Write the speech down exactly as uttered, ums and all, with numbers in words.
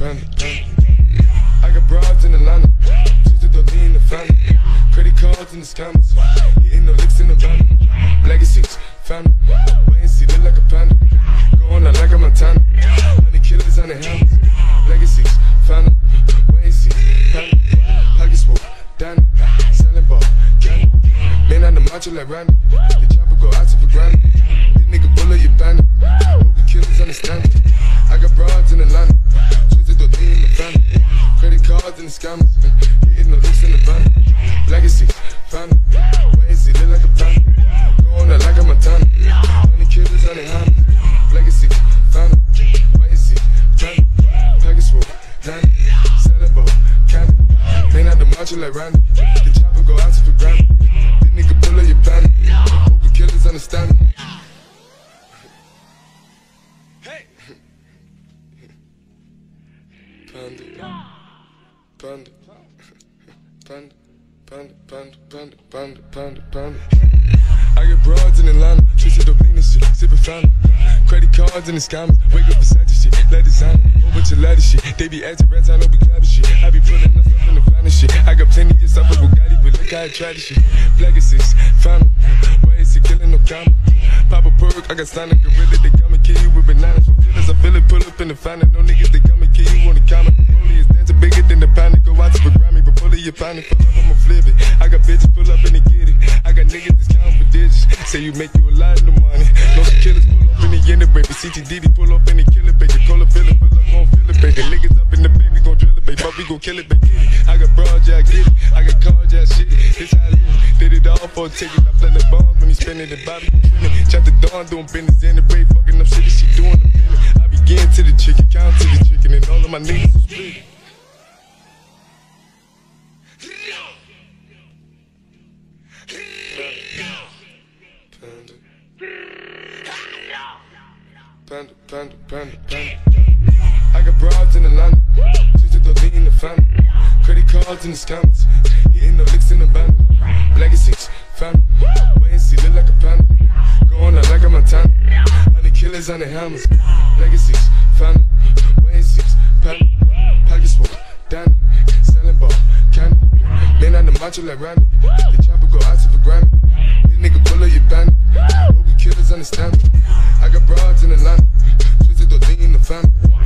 panda, panda. I got broads in Atlanta, twisted the lean in the family. Credit cards in the scammers, hitting the licks in the van. Legacies, family, wait and see, look like a panda. Going out like a Montana, honey killers on the helmets. Legacies, family, wait and see, panda. Pockets full, Danny, selling ball, candy. Man on the macho like Randy, the chopper go out to for granted. This nigga bullet your bandit, hope the killers understand it. I got broads in Atlanta, twisted the lean in the family. Credit cards in the scammers, hitting the licks in the van. Legacy, family, wait and see, look like a panda. Going out like a Montana, honey killers on the hand. Legacy, family, wait and see, panda. Package full, Danny, selling ball, candy. Man out the macho like Randy, the chopper go out to for granted. This nigga pull up your bandit, hope the killers understand it. Hey! Panda, panda, panda, panda, panda, panda, panda, panda, panda. I get broads in Atlanta, twisted up lean and shit, sippin' fountain. Credit cards in the scammers, wake up beside this shit, let designer, whole bunch of ladder shit. They be acting rats, I know we clapping shit. I be pulling us up in the finest shit. I got plenty of stuff with Bugatti, but look how I try this shit. Legacies, fountain, why is he killing no comma? Pop a perk, I got signed a gorilla, they come and kill you with bananas. For feelings, I feel it, pull up in the fountain. No niggas, they come and kill you on the comment. Rollie is dancing bigger than the pound, go out to the Grammy, but pull it, you find it, pull up, I'ma flip it. I got bitches, pull up and they get it. I got niggas that's counting for digits, say you make you a lot of money. No some killers pull up in the end of baby, C T D D pull up in the kill it, baby. Cola fill it, pull up, gon' fill it, baby. Niggas up in the baby, gon' drill it, baby. But we gon' kill it, baby. I got broad, yeah, I get it. I got cards, yeah, shit it. This how I live. Did it all for a ticket. I play the bombs when me spinning the Bobby. Chop the dawn, doing business in the break, fucking up shit, she doing the minute. I begin to the chicken, count to the chicken, and all of my niggas was split. Panda, panda, panda, panda. I got broads in Atlanta, twisted the lean in the family. Credit cards in the scammers, hitting the licks in the van. Legacies, family, wait and see, look like a panda. Going out like a Montana, honey killers on the helmets. Legacies, family, wait and see, panda. Package full, Danny, selling ball, candy. Man on the macho like Randy, the chopper go out to for granted. This nigga pull up your bandit, hope the killers understand me. I got broads in Atlanta, twisted the lean in the family.